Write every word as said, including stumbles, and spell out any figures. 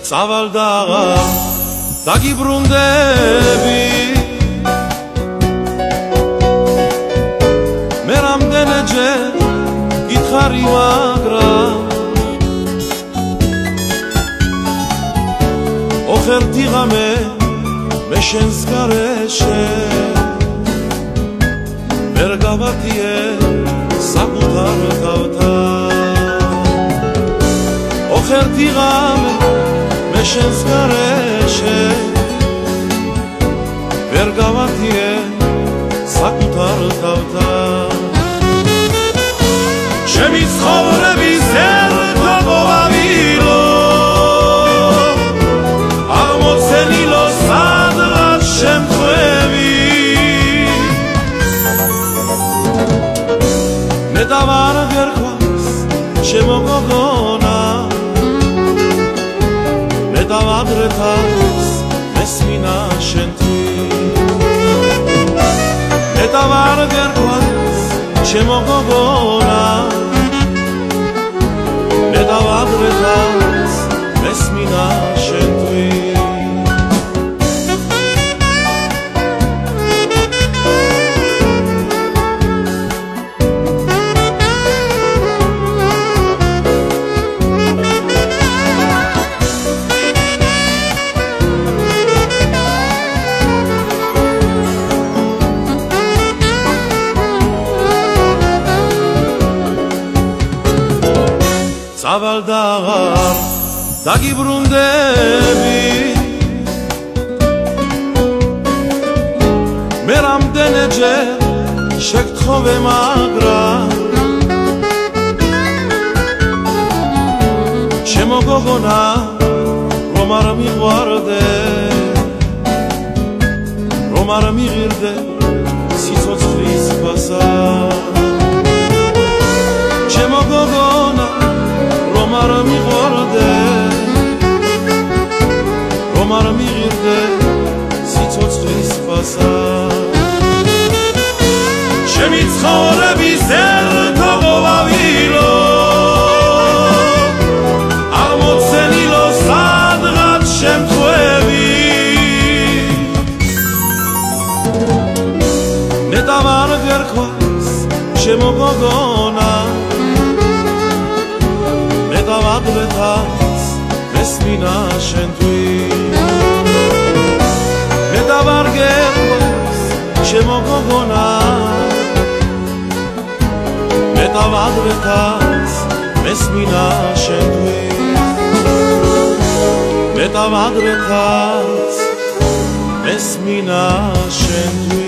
წავალდა დაგიბრუნდები მე რამდენჯერ გითხარი მაგრამ ოხერტი ღამე მე შენს გარეშე ვერ გავარდიე საკუთარ თავთან ოხერტი ღამე მე შენს გარეშე ვერ გავარდიე საკუთარ თავთან ჩემი ცხოვრების ერთო მოვავილო აღმოცენილო სადღაც შემთხვევი მე დავარ გერქვას ჩემო გოგონა მე დავადრეთავს მესმინა შენთვის მე დავარ გერქვას ჩემო გოგონა მე დავადრეთავს მესმინა შენთვის წავალდა დაგიბრუნდები მე რამდენჯერ შეგთხოვე მაგრამ ჩემო გოგონა რომ არ მიყვარდე რომ არ მიღირდე სიცოცხლის ფასა ჩემო გოგონა რომ არ მიყვარდე რომ არ მიღირდე სიცოცხლის ფასა ჩემი ცხოვრების ერთო მოვავილო აღმოცენილო სადღაც შემთხვევი მე დავარ გერქვას ჩემო გოგონა მე დავადრეთავს მესმინა შენთვის მე დავარ გერქვას ჩემო გოგონა მე დავადრეთავს მესმინა შენთვის მე დავადრეთავს მესმინა შენთვის